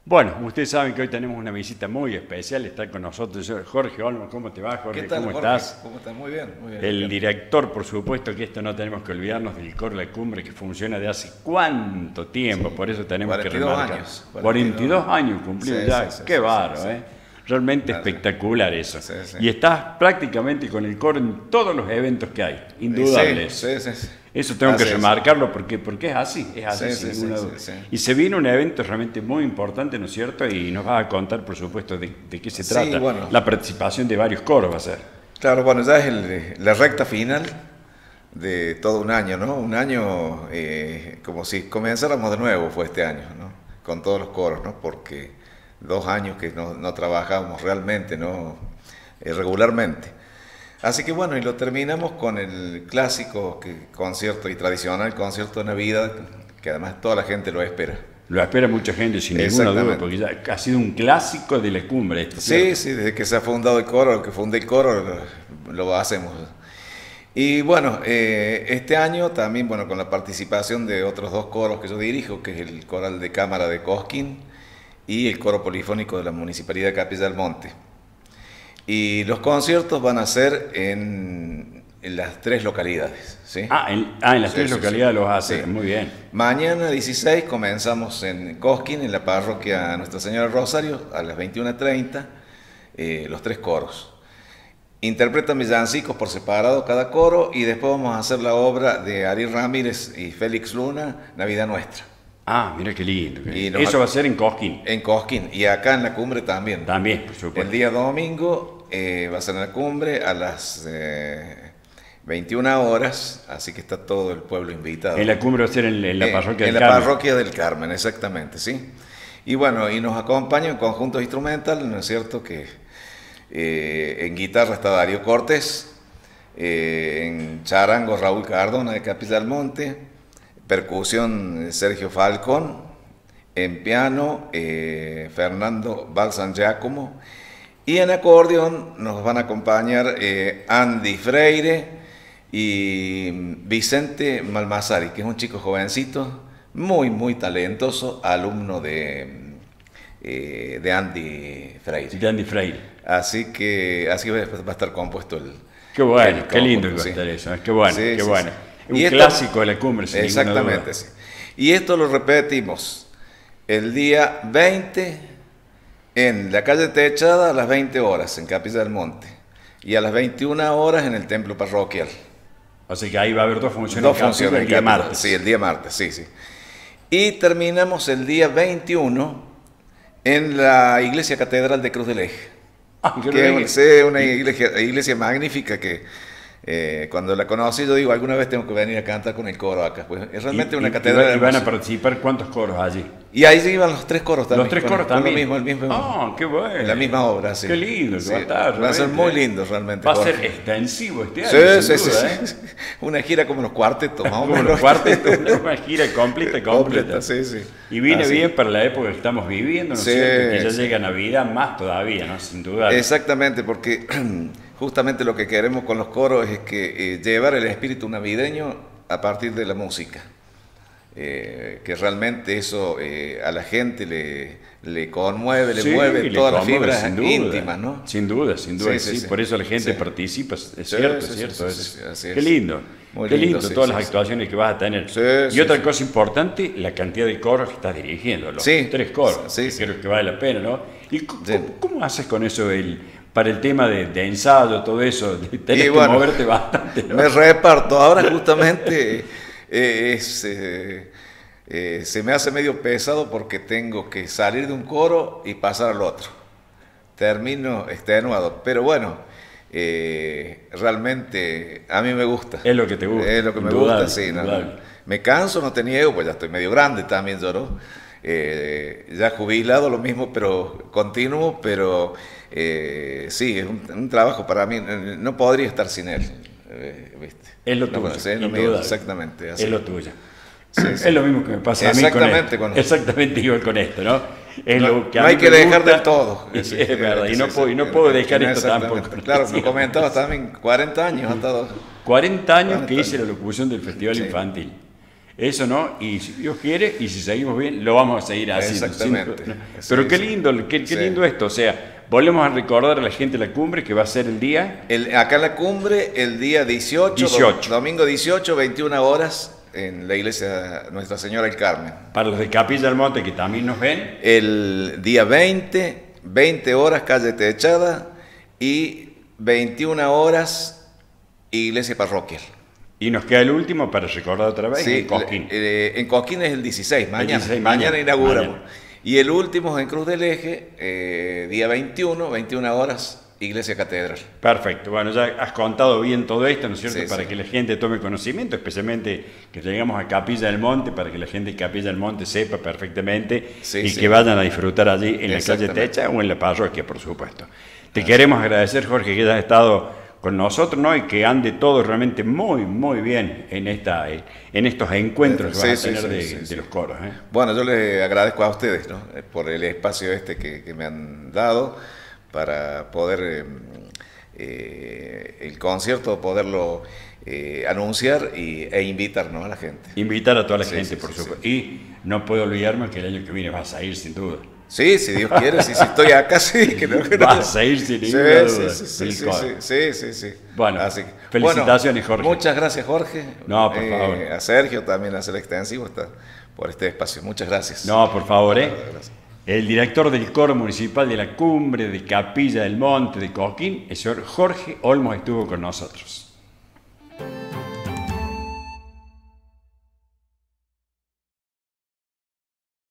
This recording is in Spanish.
Bueno, ustedes saben que hoy tenemos una visita muy especial. Está con nosotros Jorge Olmos. ¿Cómo te va, Jorge? ¿Qué tal, ¿Cómo Jorge? estás? ¿Cómo estás? Muy bien, muy bien. El director, por supuesto, que esto no tenemos que olvidarnos del Coro La Cumbre, que funciona de hace cuánto tiempo, Sí, por eso tenemos que 42 remarcar. años. 42 años cumplimos Sí, ya, sí, sí, qué sí, bárbaro, sí. ¿eh? Realmente Ah, sí. espectacular eso. Sí, sí. Y estás prácticamente con el coro en todos los eventos que hay, indudable. Sí, sí, sí. Eso tengo que Así es. remarcarlo porque es así, Sí, sin sí, ninguna sí, duda. sí, sí. Y se viene un evento realmente muy importante, ¿no es cierto? Y nos vas a contar, por supuesto, de qué se Sí, trata. bueno. La participación de varios coros va a ser. Claro, bueno, ya es la recta final de todo un año, ¿no? Un año como si comenzáramos de nuevo fue este año, ¿no? Con todos los coros, ¿no? Porque 2 años que no trabajábamos realmente, ¿no? Regularmente. Así que bueno, y lo terminamos con el clásico concierto y tradicional concierto de Navidad, que además toda la gente lo espera. Lo espera mucha gente, sin ninguna duda, Exactamente. porque ya ha sido un clásico de la cumbre esto, Sí, ¿cierto? sí, desde que se ha fundado el coro, que fundé el coro, lo hacemos. Y bueno, este año también, bueno, con la participación de otros 2 coros que yo dirijo, que es el Coral de Cámara de Cosquín y el Coro Polifónico de la Municipalidad de Capilla del Monte. Y los conciertos van a ser en las 3 localidades, ¿sí? En las Sí, tres sí, localidades sí. los hace, Sí. muy bien. Mañana 16 comenzamos en Cosquín, en la parroquia Nuestra Señora del Rosario, a las 21:30, los 3 coros. Interpretan villancicos por separado cada coro y después vamos a hacer la obra de Ariel Ramírez y Félix Luna, Navidad Nuestra, Mira qué lindo. Y nos Eso ha- va a ser en Cosquín, en Cosquín y acá en la cumbre también. también, por El supuesto. día domingo va a ser en la cumbre a las 21 horas, así que está todo el pueblo invitado. En la cumbre va a ser en la parroquia En del la Carmen. parroquia del Carmen, exactamente, sí. Y bueno, y nos acompaña un conjunto instrumental, ¿no es cierto? Que en guitarra está Darío Cortés, en charango Raúl Cardona de Capilla del Monte, percusión Sergio Falcón, en piano Fernando Balsan Giacomo, y en acordeón nos van a acompañar Andy Freire y Vicente Malmazari, que es un chico jovencito, muy, muy talentoso, alumno de Andy Freire. De Andy Freire. Así que así va a estar compuesto el... Qué bueno, el qué lindo que conjunto, va a sí. estar eso. Qué bueno, Sí, qué sí, bueno. sí. Un Y esto- clásico de la cumbre, sin ninguna Exactamente, duda. sí. Y esto lo repetimos el día 20 en la calle Techada a las 20 horas en Capilla del Monte y a las 21 horas en el templo parroquial. O sea que ahí va a haber 2 funciones. 2 cada funciones el día en Capilla- martes. Sí, el día martes, sí, sí. Y terminamos el día 21 en la iglesia catedral de Cruz del Eje. Qué Que bien. es una iglesia magnífica que cuando la conocí yo digo, alguna vez tengo que venir a cantar con el coro acá. Pues es realmente una catedral Y van a hermosa. participar cuántos coros allí. Y ahí iban los 3 coros también. Los 3 con- coros con también. el mismo, Qué bueno. la misma obra, sí. Qué lindo que Sí, va a estar. va a ser realmente. muy lindo realmente. Va a Jorge. ser extensivo este año. Sí, sin sí, duda, sí, sí. Una gira como los cuartetos, más o Como menos. los cuartetos, una gira completa. Completa, sí, sí. Y viene Así. bien para la época que estamos viviendo, ¿no es Sí, cierto? Que ya sí. llega Navidad más todavía, ¿no? Sin duda. Exactamente, porque justamente lo que queremos con los coros es que llevar el espíritu navideño a partir de la música. Que realmente eso a la gente le conmueve, le Sí, mueve le todas las conmueve, fibras sin duda. íntimas, ¿no? Sin duda, sin duda. Sí, Sí, sí, sí. Por eso la gente Sí. participa, es Sí, cierto, sí, es sí, cierto. sí, sí, así Qué es. lindo. Muy Qué lindo, lindo sí, todas sí, las sí. actuaciones que vas a tener. Sí, Y sí, otra sí. cosa importante, la cantidad de coros que estás dirigiendo, los Sí. 3 coros. Sí, que sí. creo que vale la pena, ¿no? ¿Y Sí. cómo haces con eso para el tema de ensayo, todo eso? Tenés Y que bueno, moverte bastante, ¿no? Me reparto. Ahora justamente se me hace medio pesado porque tengo que salir de un coro y pasar al otro. Termino extenuado, pero bueno, realmente a mí me gusta. Es lo que te gusta. Es lo que me Indudable, gusta, sí. No, indudable. me canso, no te niego, pues ya estoy medio grande también yo, ¿no? Ya jubilado lo mismo, pero continuo, pero sí, es un trabajo para mí, no podría estar sin él, ¿viste? Es lo No, tuyo, bueno, sí, es lo mío, indudable. exactamente. Así. Es lo tuyo. Sí, sí. Es lo mismo que me pasa a mí Exactamente con con esto. esto. Exactamente igual con esto, ¿no? Es No, lo que a no mí hay que me dejar gusta, del todo. y Sí, es verdad, y sí, no sí, puedo, sí. y no puedo dejar esto Exactamente. tampoco. Claro, Sí. lo comentabas también, 40 años ha estado. 40 años que 40 hice la locución del Festival Sí. Infantil. Eso no, y si Dios quiere, y si seguimos bien, lo vamos a seguir haciendo. Exactamente. Pero qué lindo, qué lindo esto. O sea, volvemos a recordar a la gente de la cumbre que va a ser el día... Acá en la cumbre, el día 18. Domingo 18, 21 horas, en la iglesia Nuestra Señora del Carmen. Para los de Capilla del Monte que también nos ven. El día 20 horas, calle Techada, y 21 horas, iglesia parroquial. Y nos queda el último para recordar otra vez, Sí, en Cosquín. En Cosquín es el 16, mañana. Mañana inauguramos. Mañana. Y el último es en Cruz del Eje, día 21 horas, iglesia catedral. Perfecto. Bueno, ya has contado bien todo esto, ¿no es cierto? Sí, Para sí. que la gente tome conocimiento, especialmente que llegamos a Capilla del Monte, para que la gente de Capilla del Monte sepa perfectamente Sí, y sí. que vayan a disfrutar allí en la calle Exactamente. Techa o en la parroquia, por supuesto. Te queremos agradecer, Jorge, que hayas estado con nosotros, ¿no? Y que ande todo realmente muy, muy bien en estos encuentros que Sí, van a sí, tener sí, de sí. los coros, ¿eh? Bueno, yo les agradezco a ustedes, ¿no? Por el espacio que me han dado para poder el concierto, poderlo anunciar e invitar, ¿no?, a la gente. Invitar a toda la Sí, gente, sí, por sí, supuesto. Y no puedo olvidarme que el año que viene vas a ir, sin duda. Sí, si Dios quiere, si estoy acá, sí, que no. Vas a ir sin Sí, ninguna duda. sí. Bueno, Así que, felicitaciones, Jorge. Muchas gracias, Jorge. No, por favor. A Sergio también, a Ser Extensivo, por este espacio. Muchas gracias. No, por favor, Gracias. El director del coro municipal de la Cumbre de Capilla del Monte de Cosquín, el señor Jorge Olmos, estuvo con nosotros.